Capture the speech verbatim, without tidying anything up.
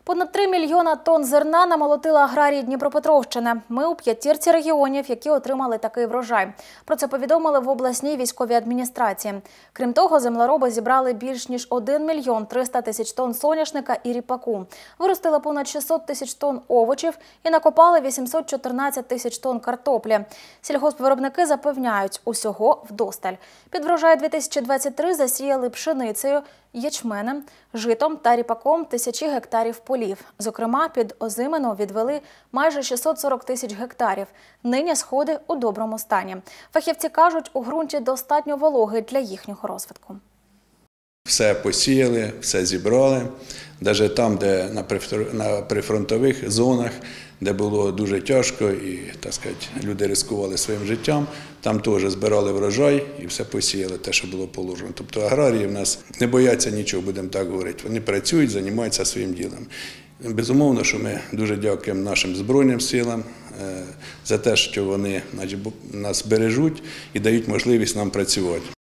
Понад три мільйона тонн зерна намолотили аграрії Дніпропетровщини. Ми у п'ятірці регіонів, які отримали такий врожай. Про це повідомили в обласній військовій адміністрації. Крім того, землероби зібрали більш ніж один мільйон триста тисяч тонн соняшника і ріпаку. Виростили понад шістсот тисяч тонн овочів і накопали вісімсот чотирнадцять тисяч тонн картоплі. Сільгоспвиробники запевняють, усього вдосталь. Під врожай дві тисячі двадцять три засіяли пшеницею, ячменем, житом та ріпаком тисячі гектарів полів. Зокрема, під озимину відвели майже шістсот сорок тисяч гектарів. Нині сходи у доброму стані. Фахівці кажуть, у ґрунті достатньо вологи для їхнього розвитку. Все посіяли, все зібрали. Навіть там, де на прифронтових зонах, де було дуже тяжко і, так сказати, люди ризикували своїм життям, там теж збирали врожай і все посіяли, те, що було положено. Тобто аграрії в нас не бояться нічого, будемо так говорити. Вони працюють, займаються своїм ділом. Безумовно, що ми дуже дякуємо нашим Збройним силам за те, що вони нас бережуть і дають можливість нам працювати.